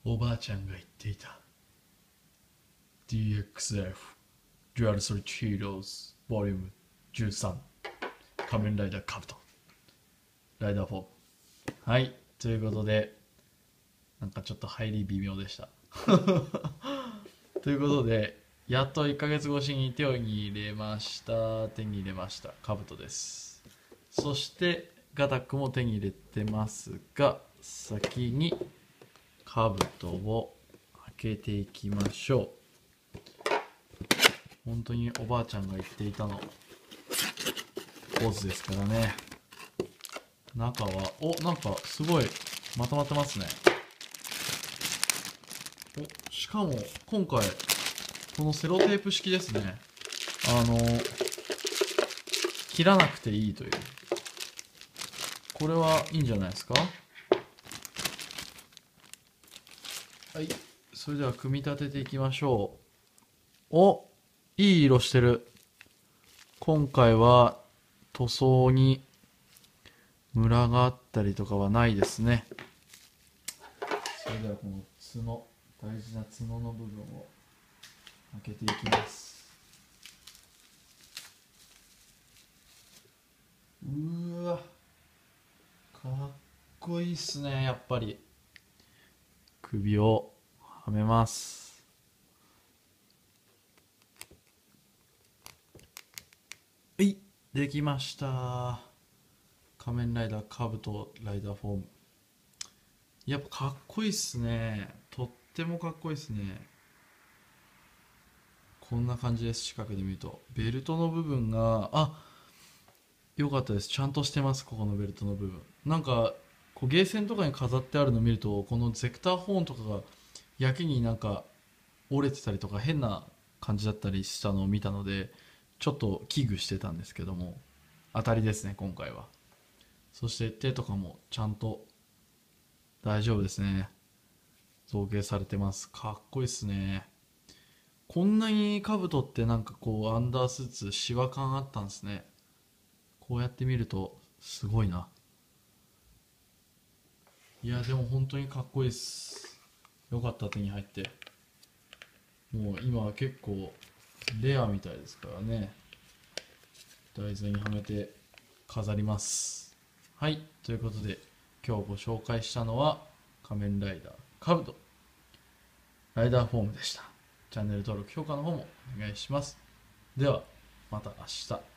おばあちゃんが言っていた DXF デュアルソリッドヒーローズボリューム13仮面ライダーカブトライダー4。はい、ということでなんかちょっと入り微妙でしたということでやっと1ヶ月越しに手に入れましたカブトです。そしてガタックも手に入れてますが、先にカブトを開けていきましょう。本当におばあちゃんが言っていたのポーズですからね。中はなんかすごいまとまってますね。しかも今回このセロテープ式ですね。切らなくていいという、これはいいんじゃないですか。はい、それでは組み立てていきましょう。いい色してる。今回は塗装にムラがあったりとかはないですね。それではこの角、大事な角の部分を開けていきます。うわ、かっこいいっすね。やっぱり首をはめます。はい、できました。仮面ライダーカブトライダーフォーム。やっぱかっこいいっすね。とってもかっこいいっすね。こんな感じです。近くで見るとベルトの部分が良かったです。ちゃんとしてます。ここのベルトの部分なんかこうゲーセンとかに飾ってあるのを見ると、このゼクターホーンとかがやけになんか折れてたりとか変な感じだったりしたのを見たので、ちょっと危惧してたんですけども、当たりですね今回は。そして手とかもちゃんと大丈夫ですね。造形されてます。かっこいいっすね。こんなに兜ってなんかこうアンダースーツシワ感あったんですね。こうやって見るとすごいな。いやでも本当にかっこいいっす。よかった、手に入って。もう今は結構レアみたいですからね。台座にはめて飾ります。はい、ということで今日ご紹介したのは仮面ライダーカブトライダーフォームでした。チャンネル登録評価の方もお願いします。ではまた明日。